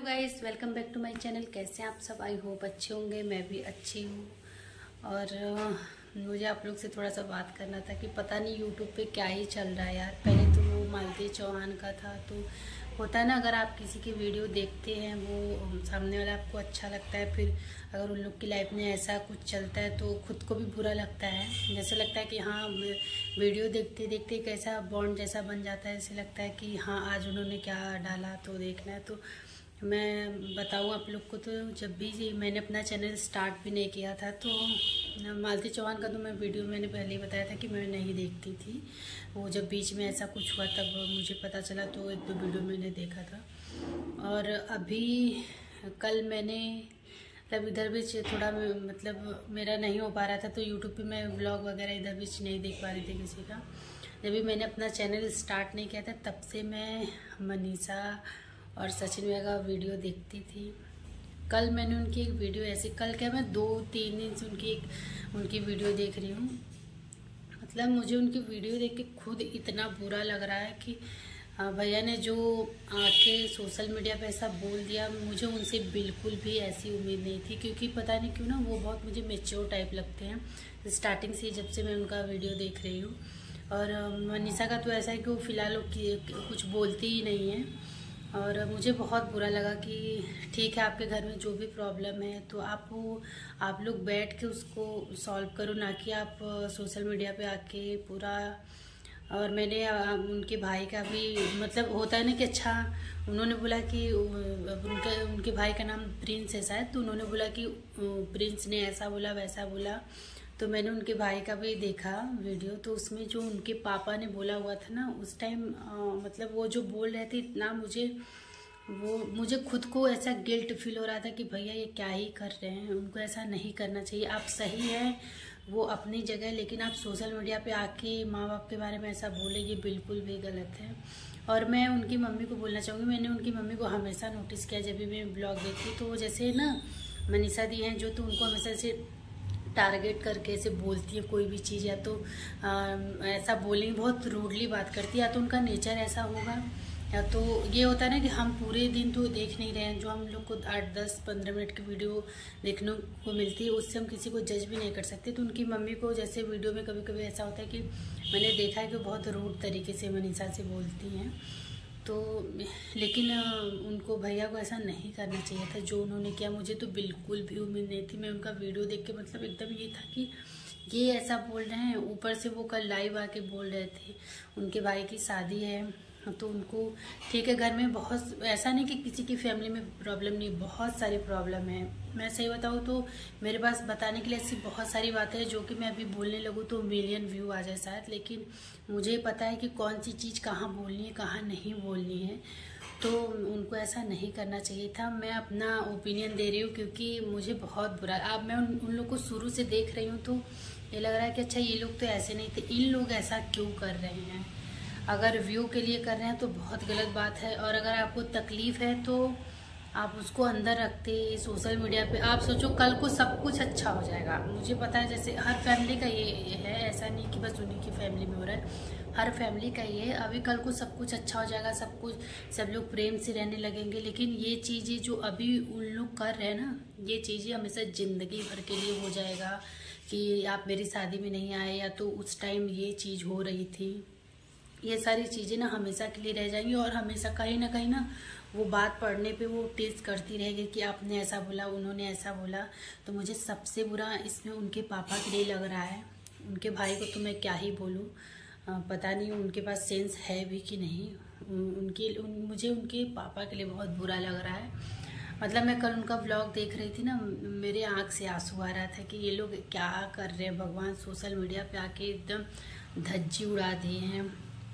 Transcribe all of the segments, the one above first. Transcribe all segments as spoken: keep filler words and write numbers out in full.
Guys, welcome back to my channel. कैसे हैं आप सब? आई होप अच्छे होंगे। मैं भी अच्छी हूँ। और अ, मुझे आप लोग से थोड़ा सा बात करना था कि पता नहीं यूट्यूब पे क्या ही चल रहा है यार। पहले तो वो मालती चौहान का था, तो होता है ना, अगर आप किसी की वीडियो देखते हैं, वो सामने वाला आपको अच्छा लगता है, फिर अगर उन लोग की लाइफ में ऐसा कुछ चलता है तो खुद को भी बुरा लगता है। जैसे लगता है कि हाँ, वीडियो देखते देखते एक ऐसा बॉन्ड जैसा बन जाता है, ऐसे लगता है कि हाँ, आज उन्होंने क्या डाला तो देखना है। तो मैं बताऊँ आप लोग को, तो जब भी मैंने अपना चैनल स्टार्ट भी नहीं किया था, तो मालती चौहान का तो मैं वीडियो मैंने पहले ही बताया था कि मैं नहीं देखती थी। वो जब बीच में ऐसा कुछ हुआ तब मुझे पता चला, तो एक दो वीडियो मैंने देखा था। और अभी कल मैंने मतलब इधर भी थोड़ा मतलब मेरा नहीं हो पा रहा था, तो यूट्यूब पे मैं व्लॉग वगैरह इधर भी नहीं देख पा रही थी किसी का। जब भी मैंने अपना चैनल स्टार्ट नहीं किया था, तब से मैं मनीषा और सचिन भैया का वीडियो देखती थी। कल मैंने उनकी एक वीडियो ऐसे, कल क्या मैं दो तीन दिन से उनकी एक उनकी वीडियो देख रही हूँ। मतलब मुझे उनकी वीडियो देख के खुद इतना बुरा लग रहा है कि भैया ने जो आके सोशल मीडिया पे ऐसा बोल दिया, मुझे उनसे बिल्कुल भी ऐसी उम्मीद नहीं थी। क्योंकि पता नहीं क्यों ना, वो बहुत मुझे मेच्योर टाइप लगते हैं स्टार्टिंग से, जब से मैं उनका वीडियो देख रही हूँ। और मनीषा का तो ऐसा है कि वो फ़िलहाल कुछ बोलती ही नहीं है। और मुझे बहुत बुरा लगा कि ठीक है, आपके घर में जो भी प्रॉब्लम है तो आप वो आप लोग बैठ के उसको सॉल्व करो, ना कि आप सोशल मीडिया पे आके पूरा। और मैंने उनके भाई का भी मतलब होता है ना कि अच्छा, उन्होंने बोला कि उनका उनके भाई का नाम प्रिंस है शायद, तो उन्होंने बोला कि प्रिंस ने ऐसा बोला वैसा बोला। तो मैंने उनके भाई का भी देखा वीडियो, तो उसमें जो उनके पापा ने बोला हुआ था ना उस टाइम, मतलब वो जो बोल रहे थे, इतना मुझे वो मुझे खुद को ऐसा गिल्ट फील हो रहा था कि भैया ये क्या ही कर रहे हैं, उनको ऐसा नहीं करना चाहिए। आप सही हैं वो अपनी जगह, लेकिन आप सोशल मीडिया पे आके माँ बाप के बारे में ऐसा बोले, ये बिल्कुल भी गलत है। और मैं उनकी मम्मी को बोलना चाहूँगी, मैंने उनकी मम्मी को हमेशा नोटिस किया, जब भी मैं ब्लॉग देखती तो जैसे ना मनीषा दी हैं जो, तो उनको हमेशा से टारगेट करके ऐसे बोलती है कोई भी चीज़, या तो आ, ऐसा बोलेंगे, बहुत रूडली बात करती है, या तो उनका नेचर ऐसा होगा, या तो ये होता है ना कि हम पूरे दिन तो देख नहीं रहे हैं। जो हम लोग को आठ दस पंद्रह मिनट की वीडियो देखने को मिलती है, उससे हम किसी को जज भी नहीं कर सकते। तो उनकी मम्मी को जैसे वीडियो में कभी कभी ऐसा होता है कि मैंने देखा है कि बहुत रूड तरीके से मनीषा से बोलती हैं। तो लेकिन उनको भैया को ऐसा नहीं करना चाहिए था जो उन्होंने किया। मुझे तो बिल्कुल भी उम्मीद नहीं थी। मैं उनका वीडियो देख के मतलब एकदम ये था कि ये ऐसा बोल रहे हैं। ऊपर से वो कल लाइव आके बोल रहे थे उनके भाई की शादी है, तो उनको ठीक है, घर में बहुत ऐसा नहीं कि किसी की फैमिली में प्रॉब्लम नहीं, बहुत सारी प्रॉब्लम है। मैं सही बताऊँ तो मेरे पास बताने के लिए ऐसी बहुत सारी बातें हैं जो कि मैं अभी बोलने लगूँ तो मिलियन व्यू आ जाए शायद, लेकिन मुझे पता है कि कौन सी चीज़ कहाँ बोलनी है कहाँ नहीं बोलनी है। तो उनको ऐसा नहीं करना चाहिए था। मैं अपना ओपिनियन दे रही हूँ क्योंकि मुझे बहुत बुरा, अब मैं उन, उन लोग को शुरू से देख रही हूँ, तो ये लग रहा है कि अच्छा, ये लोग तो ऐसे नहीं थे, इन लोग ऐसा क्यों कर रहे हैं। अगर व्यू के लिए कर रहे हैं तो बहुत गलत बात है, और अगर आपको तकलीफ़ है तो आप उसको अंदर रखते सोशल मीडिया पे। आप सोचो कल को सब कुछ अच्छा हो जाएगा। मुझे पता है जैसे हर फैमिली का ये है, ऐसा नहीं कि बस उन्हीं की फैमिली में हो रहा है, हर फैमिली का ये है। अभी कल को सब कुछ अच्छा हो जाएगा, सब कुछ सब लोग प्रेम से रहने लगेंगे। लेकिन ये चीज़ें जो अभी उन लोग कर रहे हैं ना, ये चीज़ें हमेशा ज़िंदगी भर के लिए हो जाएगा कि आप मेरी शादी में नहीं आए, या तो उस टाइम ये चीज़ हो रही थी। ये सारी चीज़ें ना हमेशा के लिए रह जाएंगी, और हमेशा कहीं ना कहीं ना वो बात पढ़ने पे वो टेस्ट करती रहेगी कि आपने ऐसा बोला, उन्होंने ऐसा बोला। तो मुझे सबसे बुरा इसमें उनके पापा के लिए लग रहा है। उनके भाई को तो मैं क्या ही बोलूँ, पता नहीं उनके पास सेंस है भी कि नहीं। उनके उन, मुझे उनके पापा के लिए बहुत बुरा लग रहा है। मतलब मैं कल उनका व्लॉग देख रही थी ना, मेरे आँख से आंसू आ रहा था कि ये लोग क्या कर रहे हैं भगवान, सोशल मीडिया पे आके एकदम धज्जी उड़ा दिए हैं।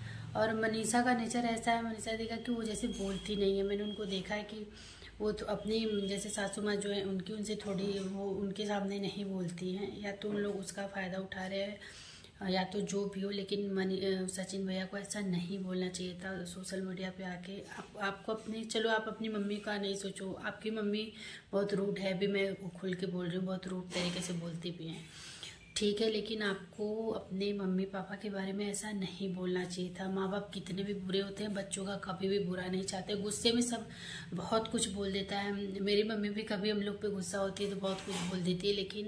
और मनीषा का नेचर ऐसा है, मनीषा देखा कि वो जैसे बोलती नहीं है। मैंने उनको देखा है कि वो तो अपनी जैसे सासू माँ जो है उनकी, उनसे थोड़ी वो उनके सामने नहीं बोलती हैं, या तो उन लोग उसका फ़ायदा उठा रहे हैं या तो जो भी हो। लेकिन मनी सचिन भैया को ऐसा नहीं बोलना चाहिए था सोशल मीडिया पे आके। आप, आपको अपनी, चलो आप अपनी मम्मी का नहीं सोचो, आपकी मम्मी बहुत रूड है, भी मैं खुल के बोल रही हूँ, बहुत रूड तरीके से बोलती भी हैं। ठीक है, लेकिन आपको अपने मम्मी पापा के बारे में ऐसा नहीं बोलना चाहिए था। माँ बाप कितने भी बुरे होते हैं, बच्चों का कभी भी बुरा नहीं चाहते। गुस्से में सब बहुत कुछ बोल देता है। मेरी मम्मी भी कभी हम लोग पे गुस्सा होती है तो बहुत कुछ बोल देती है, लेकिन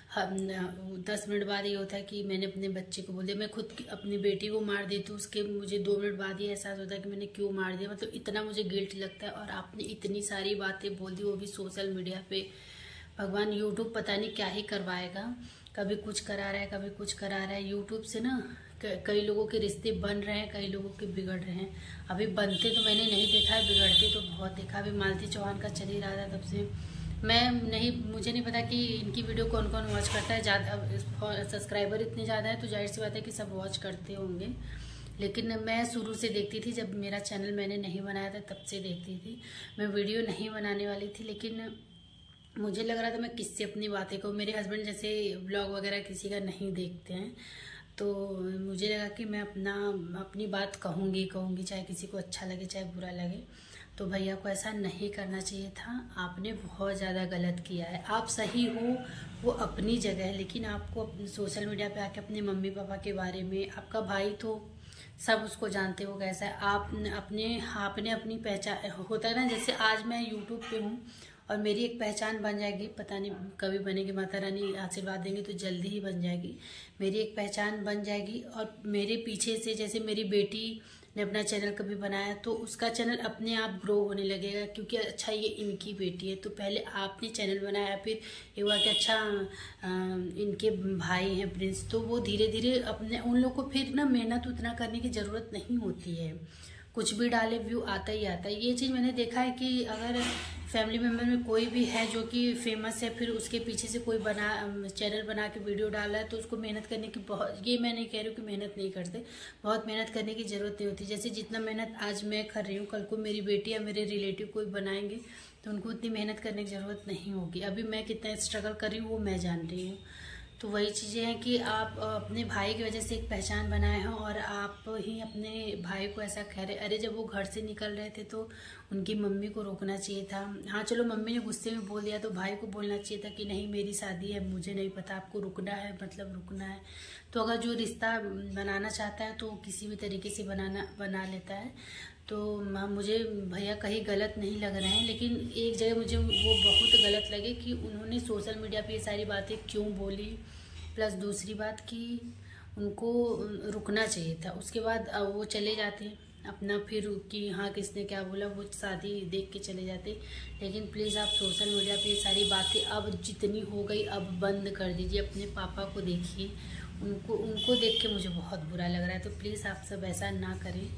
हम दस मिनट बाद ये होता है कि मैंने अपने बच्चे को बोल दिया। मैं खुद अपनी बेटी को मार देती हूँ, उसके मुझे दो मिनट बाद ही एहसास होता है कि मैंने क्यों मार दिया। मतलब इतना मुझे गिल्ट लगता है। और आपने इतनी सारी बातें बोल दी, वो भी सोशल मीडिया पे। भगवान यूट्यूब पता नहीं क्या ही करवाएगा। कभी कुछ करा रहा है, कभी कुछ करा रहा है। यूट्यूब से ना कई लोगों के रिश्ते बन रहे हैं, कई लोगों के बिगड़ रहे हैं। अभी बनते तो मैंने नहीं देखा है, बिगड़ते तो बहुत देखा। अभी मालती चौहान का चल ही रहा था तब से। मैं नहीं मुझे नहीं पता कि इनकी वीडियो कौन कौन वॉच करता है। ज़्यादा सब्सक्राइबर इतने ज़्यादा है तो जाहिर सी बात है कि सब वॉच करते होंगे। लेकिन मैं शुरू से देखती थी, जब मेरा चैनल मैंने नहीं बनाया था तब से देखती थी। मैं वीडियो नहीं बनाने वाली थी, लेकिन मुझे लग रहा था मैं किससे अपनी बातें कहूँ। मेरे हस्बैंड जैसे ब्लॉग वगैरह किसी का नहीं देखते हैं, तो मुझे लगा कि मैं अपना अपनी बात कहूँगी कहूँगी चाहे किसी को अच्छा लगे चाहे बुरा लगे। तो भैया को ऐसा नहीं करना चाहिए था। आपने बहुत ज़्यादा गलत किया है। आप सही हो वो अपनी जगह है, लेकिन आपको सोशल मीडिया पे आके अपने मम्मी पापा के बारे में, आपका भाई तो सब उसको जानते हो कैसा है। आप अपने आपने अपनी पहचान होता है ना, जैसे आज मैं यूट्यूब पे हूँ और मेरी एक पहचान बन जाएगी, पता नहीं कभी बनेगी, माता रानी आशीर्वाद देंगे तो जल्दी ही बन जाएगी। मेरी एक पहचान बन जाएगी और मेरे पीछे से, जैसे मेरी बेटी ने अपना चैनल कभी बनाया तो उसका चैनल अपने आप ग्रो होने लगेगा, क्योंकि अच्छा ये इनकी बेटी है। तो पहले आपने चैनल बनाया, फिर ये हुआ कि अच्छा आ, इनके भाई हैं प्रिंस, तो वो धीरे धीरे अपने उन लोग को फिर ना मेहनत उतना करने की ज़रूरत नहीं होती है। कुछ भी डाले व्यू आता ही आता है। ये चीज़ मैंने देखा है कि अगर फैमिली मेम्बर में कोई भी है जो कि फेमस है, फिर उसके पीछे से कोई बना चैनल बना के वीडियो डाला है, तो उसको मेहनत करने की बहुत, ये मैं नहीं कह रही हूँ कि मेहनत नहीं करते, बहुत मेहनत करने की ज़रूरत नहीं होती। जैसे जितना मेहनत आज मैं कर रही हूँ, कल को मेरी बेटी या मेरे रिलेटिव कोई बनाएंगे तो उनको उतनी मेहनत करने की ज़रूरत नहीं होगी। अभी मैं कितना स्ट्रगल कर रही हूँ वो मैं जान रही हूँ। तो वही चीज़ें हैं कि आप अपने भाई की वजह से एक पहचान बनाए हैं और आप ही अपने भाई को ऐसा कह रहे। अरे जब वो घर से निकल रहे थे तो उनकी मम्मी को रोकना चाहिए था। हाँ चलो मम्मी ने गुस्से में बोल दिया तो भाई को बोलना चाहिए था कि नहीं मेरी शादी है, मुझे नहीं पता, आपको रुकना है मतलब रुकना है। तो अगर जो रिश्ता बनाना चाहता है तो किसी भी तरीके से बनाना बना लेता है। तो मुझे भैया कहीं गलत नहीं लग रहे हैं, लेकिन एक जगह मुझे वो बहुत गलत लगे कि उन्होंने सोशल मीडिया पे ये सारी बातें क्यों बोली। प्लस दूसरी बात कि उनको रुकना चाहिए था। उसके बाद वो चले जाते अपना, फिर कि हाँ किसने क्या बोला, वो शादी देख के चले जाते। लेकिन प्लीज़ आप सोशल मीडिया पे ये सारी बातें अब जितनी हो गई अब बंद कर दीजिए। अपने पापा को देखिए, उनको उनको देख के मुझे बहुत बुरा लग रहा है। तो प्लीज़ आप सब ऐसा ना करें।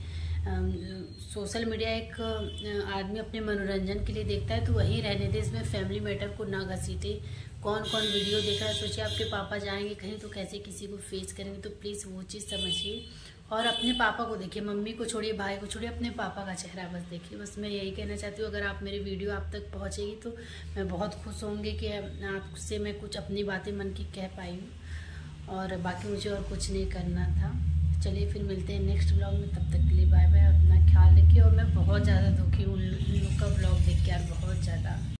सोशल मीडिया एक आदमी अपने मनोरंजन के लिए देखता है तो वहीं रहने दे, इसमें फैमिली मैटर को ना घसीटे। कौन कौन वीडियो देख रहा है, सोचिए आपके पापा जाएंगे कहीं तो कैसे किसी को फेस करेंगे। तो प्लीज़ वो चीज़ समझिए और अपने पापा को देखिए, मम्मी को छोड़िए, भाई को छोड़िए, अपने पापा का चेहरा बस देखिए। बस मैं यही कहना चाहती हूँ। अगर आप मेरी वीडियो आप तक पहुँचेगी तो मैं बहुत खुश होंगी कि आपसे मैं कुछ अपनी बातें मन की कह पाई हूँ। और बाकी मुझे और कुछ नहीं करना था। चलिए फिर मिलते हैं नेक्स्ट ब्लॉग में, तब तक के लिए बाय बाय। अपना ख्याल रखिए। और मैं बहुत ज़्यादा दुखी हूँ उन लोग का ब्लॉग देख के यार, बहुत ज़्यादा।